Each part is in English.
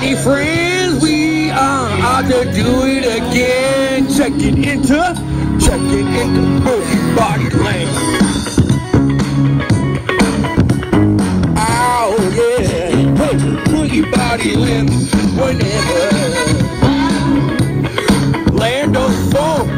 body friends, we are out to do it again. Checking into Boogie Body Land. Oh yeah, hey, Boogie Body Land. Whenever land of funk.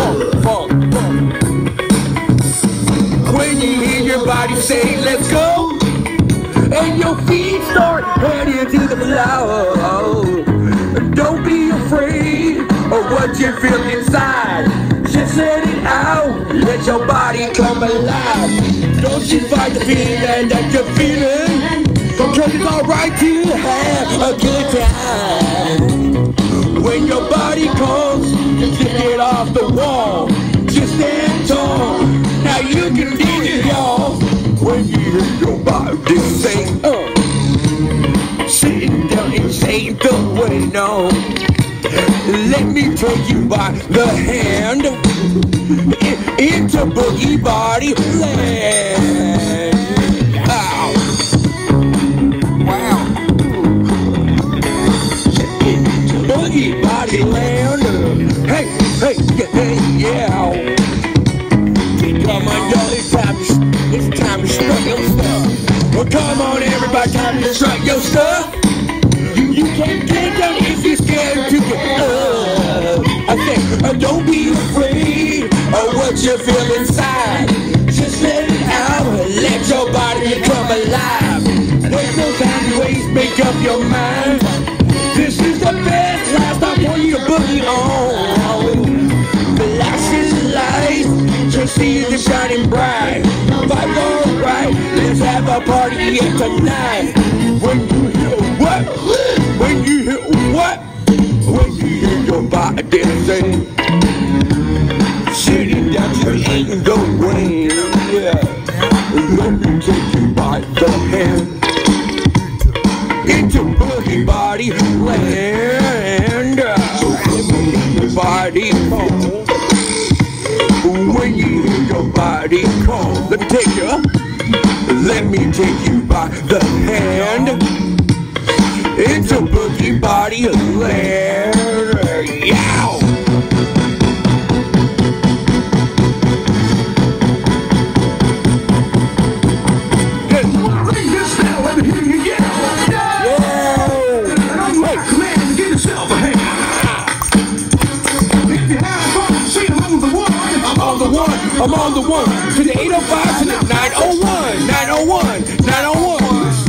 When you hear your body say, let's go, and your feet start heading to the floor, don't be afraid of what you feel inside. Just let it out, let your body come alive. Don't you fight the feeling that you're feeling, cause it's alright to have a good time. When your body calls, just get off the wall, just stand tall. Now you can feel it, y'all. When you hear your body say, sitting down and say the way, no. Let me take you by the hand into Boogie Body Land. Ow. Wow. Boogie Body Land. Hey, yeah. Come on, y'all, it's time to strut your stuff. Well, come on, everybody, time to strut your stuff. You can't get down if you're scared to get up. I said, don't be afraid of what you feel inside. Just let it out, let your body come alive. There's no time to waste, make up your mind. This is the best last time for you to boogie on. Flashing lights, just see the shining bright. Vibe alright, let's have a party here tonight. When you hear what? When you hear what? When you hear your body say, sitting down to ain't no way. Yeah. Let me take you by the hand into Boogie Body Land. Your body call. When you hear your body call, let me take you by the hand into Boogie Body Land. Yow! I'm on the one, to the 805, to the 901, 901, 901.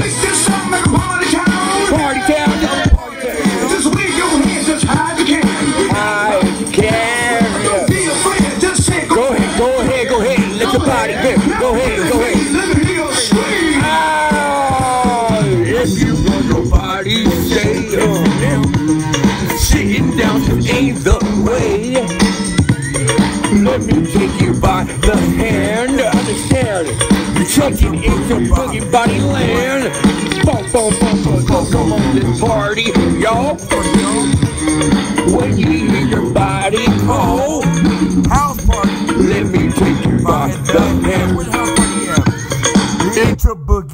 Party town, just wave your hands as high as you can. High as you can. Don't be afraid, just say go ahead, let your body rip. Go ahead. Let me hear you scream. If you want your body say, sitting down ain't the way. Let me take you by the hand, understand it. Checking into Boogie Body Land. Come on this party, y'all. When you hear your body call, house party. let me take you by the hand Into Boogie.